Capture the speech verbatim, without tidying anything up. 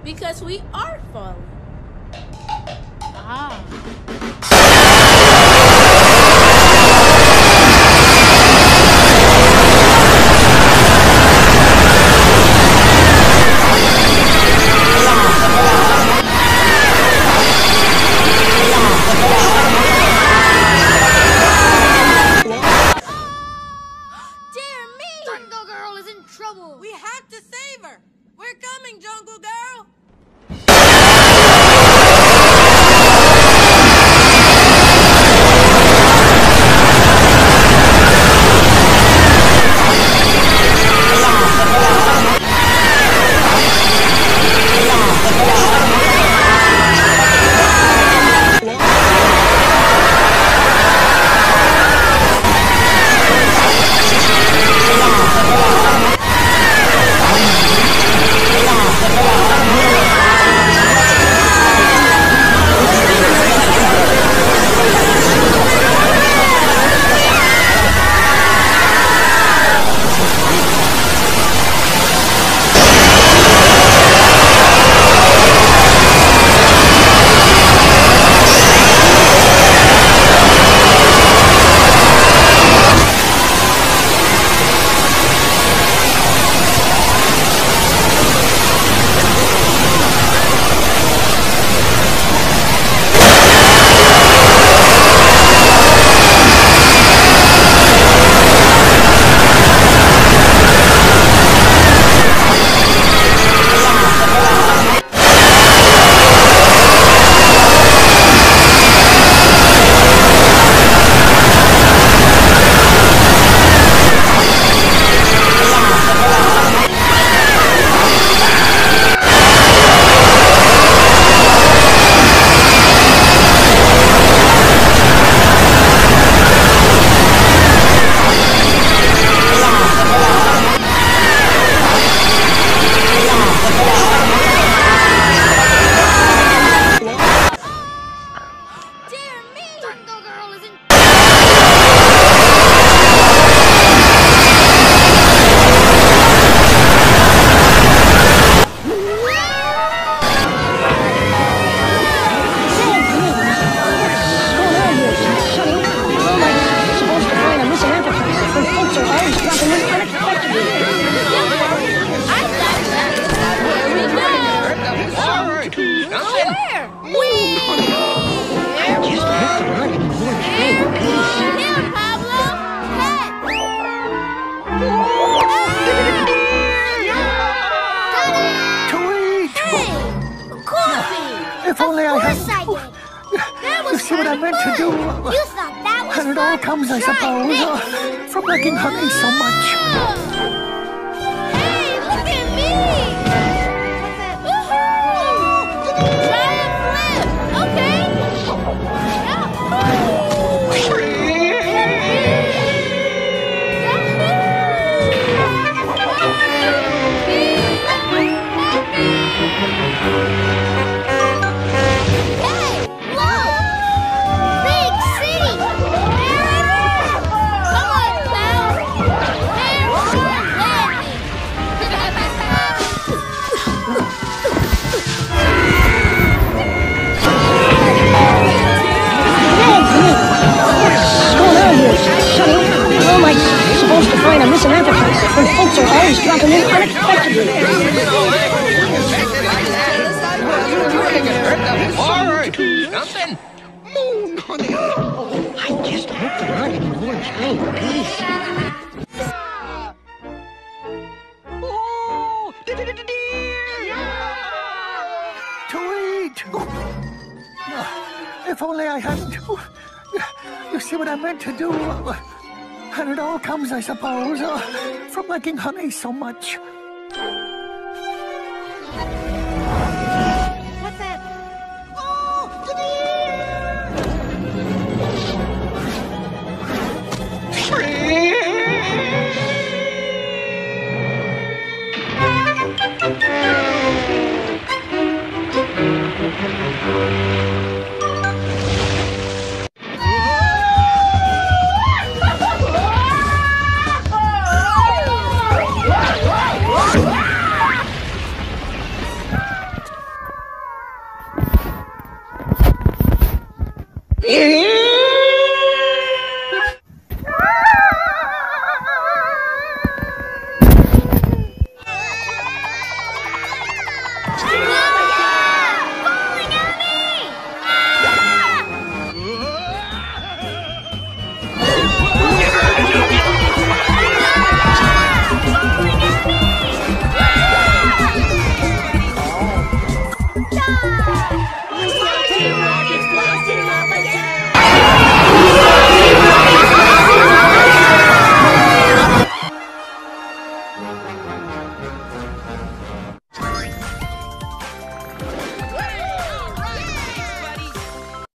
Because we are falling. Ah. We have to save her! We're coming, Jungle Girl! If only I had... I did. That was You see what I meant fun. to do? You thought that was And it fun? all comes, I Try suppose, this. uh, from liking honey so much. Hey, look at me! Woohoo! Try a flip, okay? Supposed to find a missing appetizer when folks are always dropping in unexpectedly. All right, something. Moon, honey. I just hope there aren't any more giant bees. Oh, To eat! If only I hadn't... You see what I meant to do? And it all comes, I suppose, uh, from liking honey so much. What's that? Eh,